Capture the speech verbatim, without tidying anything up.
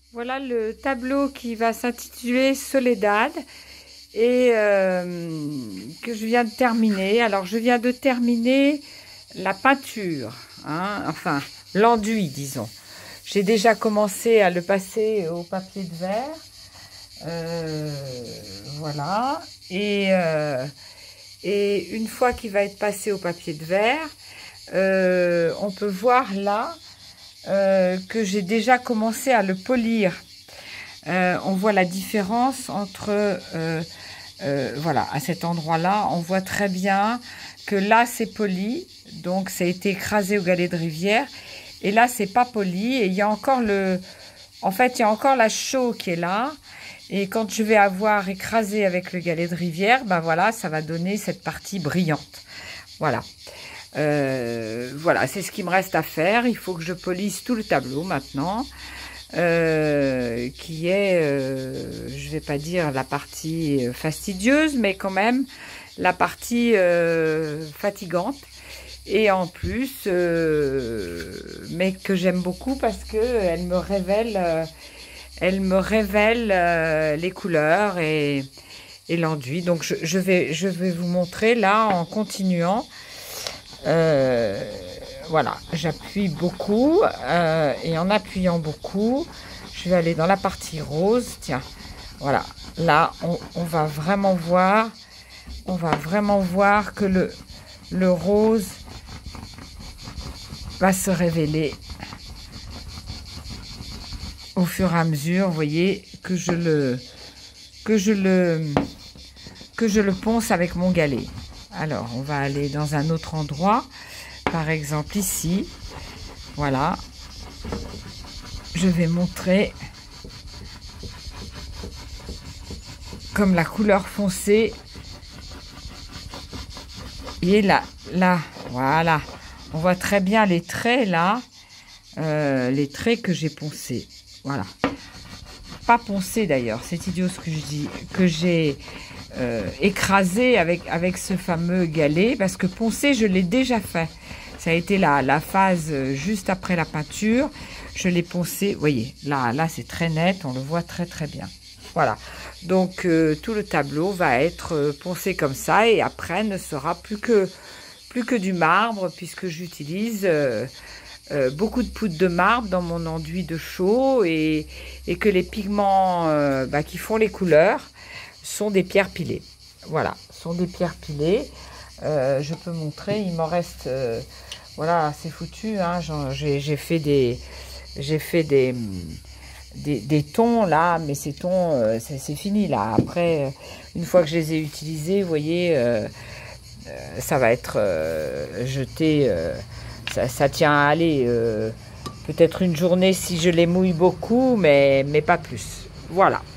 Voilà le tableau qui va s'intituler Soledad et euh, que je viens de terminer. Alors, je viens de terminer la peinture, hein, enfin, l'enduit, disons. J'ai déjà commencé à le passer au papier de verre. Euh, voilà. Et, euh, et une fois qu'il va être passé au papier de verre, euh, on peut voir là euh, que j'ai déjà commencé à le polir. Euh, on voit la différence entre, euh, euh, voilà, à cet endroit-là, on voit très bien que là c'est poli, donc ça a été écrasé au galet de rivière, et là c'est pas poli, et il y a encore le, en fait il y a encore la chaux qui est là, et quand je vais avoir écrasé avec le galet de rivière, ben voilà, ça va donner cette partie brillante, voilà. Euh, voilà, c'est ce qui me reste à faire. Il faut que je polisse tout le tableau maintenant, euh, qui est, euh, je vais pas dire la partie fastidieuse, mais quand même la partie euh, fatigante. Et en plus, euh, mais que j'aime beaucoup parce que elle me révèle, euh, elle me révèle euh, les couleurs et, et l'enduit. Donc je, je vais, je vais vous montrer là en continuant. Euh, voilà, j'appuie beaucoup euh, et en appuyant beaucoup, je vais aller dans la partie rose. Tiens, voilà, là on, on va vraiment voir, on va vraiment voir que le, le rose va se révéler au fur et à mesure. Vous voyez que je le, que je le, que je le ponce avec mon galet. Alors, on va aller dans un autre endroit, par exemple ici. Voilà. Je vais montrer comme la couleur foncée. Et là, là, voilà. On voit très bien les traits là, euh, les traits que j'ai poncés. Voilà. Pas poncés d'ailleurs, c'est idiot ce que je dis, que j'ai Euh, écrasé avec, avec ce fameux galet, parce que poncer je l'ai déjà fait, ça a été la, la phase juste après la peinture, je l'ai poncé, vous voyez, là, là c'est très net, on le voit très très bien, voilà, donc euh, tout le tableau va être euh, poncé comme ça, et après ne sera plus que, plus que du marbre, puisque j'utilise euh, euh, beaucoup de poudre de marbre dans mon enduit de chaux, et, et que les pigments euh, bah, qui font les couleurs sont des pierres pilées. Voilà, sont des pierres pilées. Euh, je peux montrer, il m'en reste, euh, voilà, c'est foutu. Hein, j'ai fait des, j'ai fait des, des, des tons là, mais ces tons, euh, c'est fini là. Après, une fois que je les ai utilisés, vous voyez, euh, euh, ça va être euh, jeté. Euh, ça, ça tient à aller euh, peut-être une journée si je les mouille beaucoup, mais, mais pas plus. Voilà.